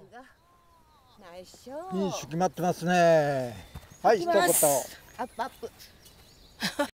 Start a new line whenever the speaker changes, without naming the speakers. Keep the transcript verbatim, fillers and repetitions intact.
ナイスショ
フィニッシュ決まってますね。はい、一言。
アップアップ。